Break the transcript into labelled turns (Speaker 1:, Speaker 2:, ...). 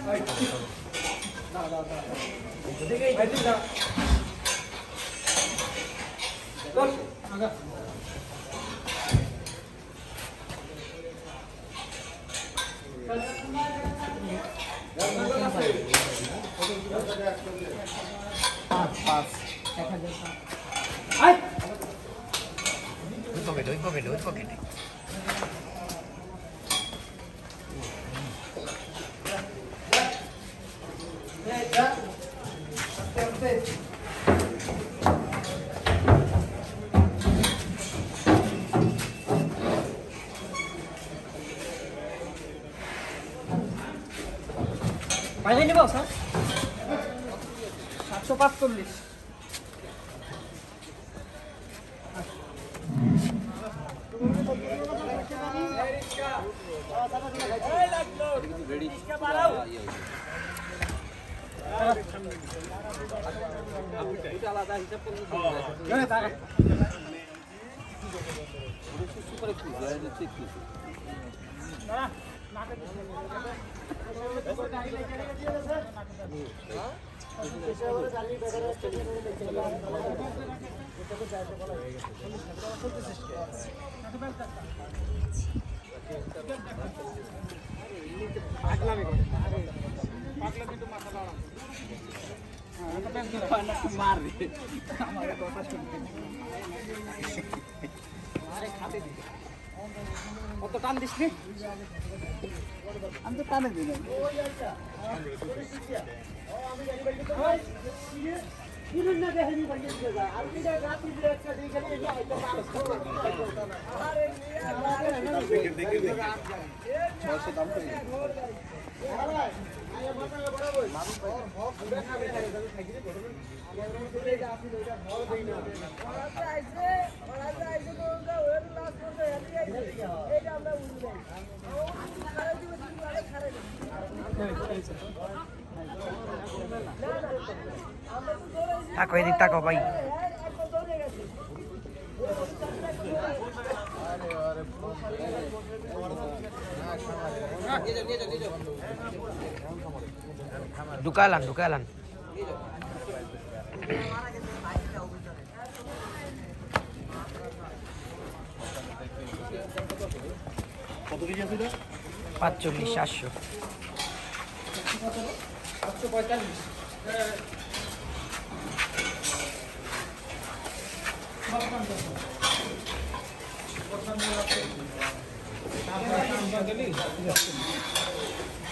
Speaker 1: Pakai ini bos, 145. কত টান this নি আমি তো টানে দিই না কিরুন না দেখি বাড়ি গেছে আর কি রাতে যে একটা দিই খালি এটা হয়তো আরে দেখে 600 দাম করে আরে আয় মাথা বড় বই মানুষ আমরা খাবে না খাইতে করবেন আমরা এটা আপনি ওইটা ভালো দেই না ওরা আইছে তো ওর লাস্ট করতে এটা আমরা উঠে খারাপ দিব খারাপ
Speaker 2: Taco edik taco bhai. Dukalan.
Speaker 3: কত কেজি আছে এটা?
Speaker 2: 45 700
Speaker 1: 745
Speaker 3: Apa